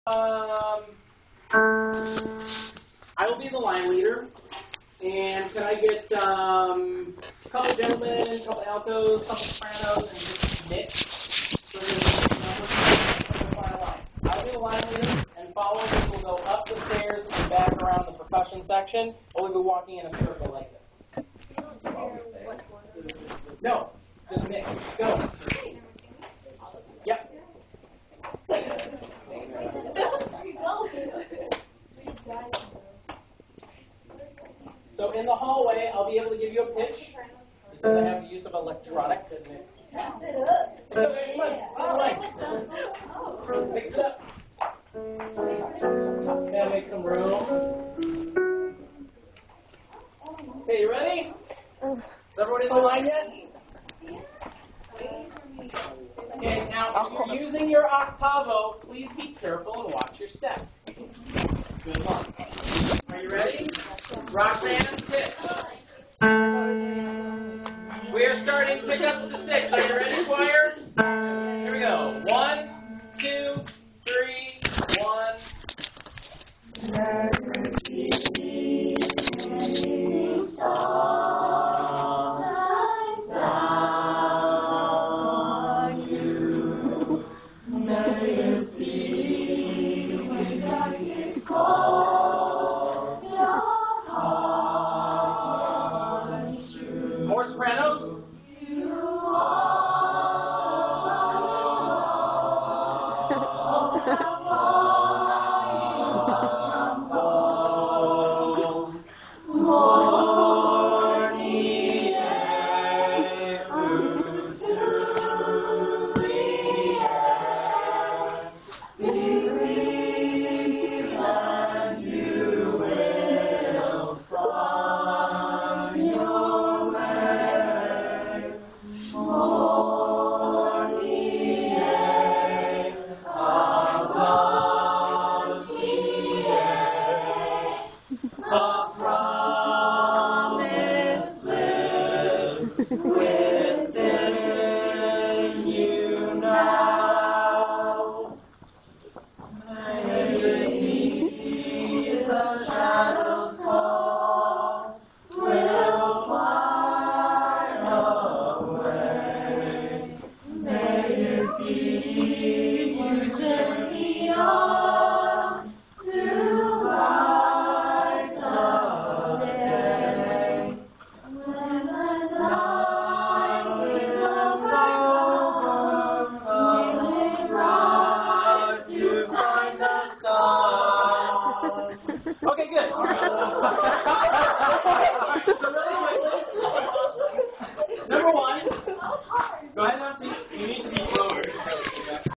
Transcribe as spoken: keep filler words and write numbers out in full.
Um, I will be the line leader, and can I get um, a couple gentlemen, a couple altos, a couple sopranos, and just mix so there's a line. I'll be the line leader, and following me will go up the stairs and back around the percussion section, or we'll be walking in a circle like this. No, just mix. Go. Yep. So in the hallway, I'll be able to give you a pitch because I have the use of electronics. Mix it up. Gotta make some room. Okay, you ready? Is everyone in the line yet? Okay, now if you're using your octavo, please be careful and watch your step. Good luck. Are you ready? Roxanne, pitch. We are starting pickups to six. Are you ready, choir? Here we go. One, two, three, one. More sopranos. Okay, good.